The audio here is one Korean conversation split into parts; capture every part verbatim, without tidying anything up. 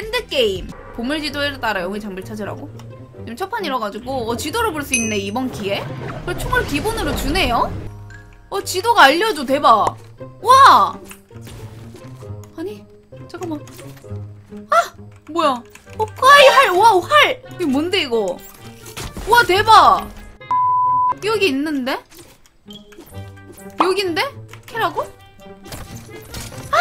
엔드게임. 보물 지도에 따라 영웅의 장비를 찾으라고? 지금 첫판이라가지고 어 지도를 볼 수 있네 이번 기회에. 그리고 총을 기본으로 주네요? 어 지도가 알려줘. 대박. 와! 아니 잠깐만. 아! 뭐야. 어 까이 활. 와 활. 이게 뭔데 이거. 와 대박. 여기 있는데? 여긴데? 캐라고? 아!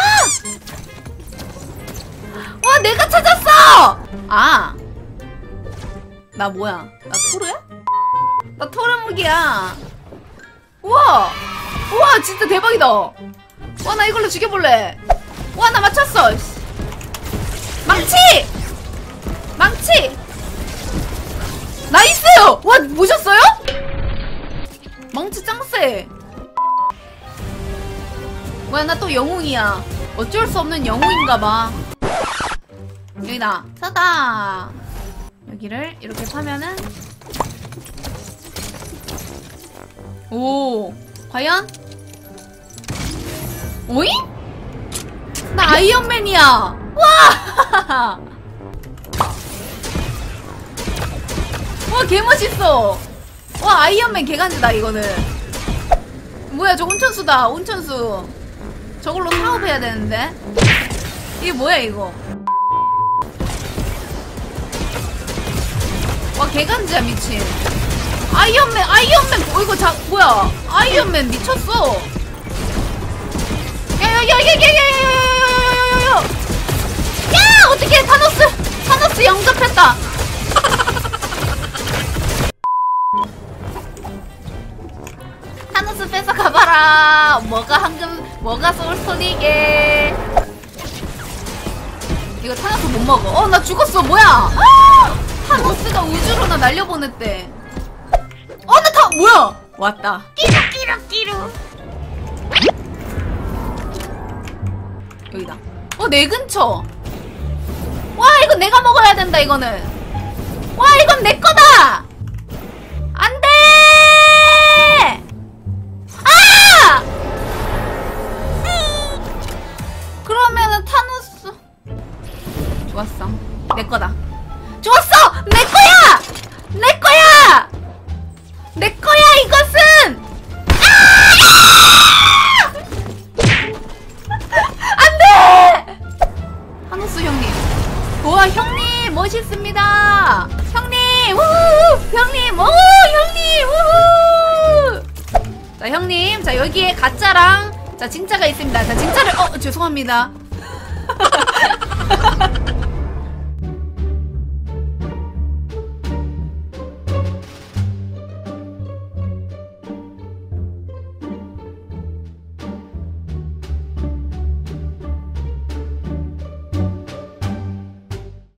와 내가 찾았어! 아! 나 뭐야? 나 토르야? 나 토르무기야. 우와! 우와 진짜 대박이다. 와 나 이걸로 죽여볼래. 와 나 맞췄어. 망치! 망치! 나이스! 와 보셨어요? 망치 짱세. 뭐야 나 또 영웅이야. 어쩔 수 없는 영웅인가봐. 여기다 사다. 여기를 이렇게 파면은 오 과연? 오잉? 나 아이언맨이야. 와! 와 개멋있어. 와 아이언맨 개간지다 이거는. 뭐야 저 온천수다. 온천수. 저걸로 사업해야 되는데. 이게 뭐야 이거. 와 개간지야 미친. 아이언맨 아이언맨 어 이거 자 뭐야 아이언맨 미쳤어. 야야야야야야야야야야야야야야야야. 야 어떻게 타노스 타노스 영접했다. 타노스 뺏어 가봐라. 뭐가 황금 뭐가 소울스톤이게. 이거 타노스 못 먹어. 어 나 죽었어. 뭐야. 아! 타노스가 우주로 나 날려보냈대. 어 나 타 뭐야. 왔다. 끼루 끼루 끼루. 여기다. 어 내 근처. 와 이건 내가 먹어야 된다 이거는. 와 이건 내 거다. 안돼. 아! 그러면은 타노스. 좋았어. 내 거다. 좋았어. 내 거야. 내 거야. 내 거야 이것은. 타노스 형님. 우와 형님 멋있습니다. 형님 우후 형님 오 형님 우후. 자 형님 자 여기에 가짜랑 자 진짜가 있습니다. 자 진짜를 어 죄송합니다.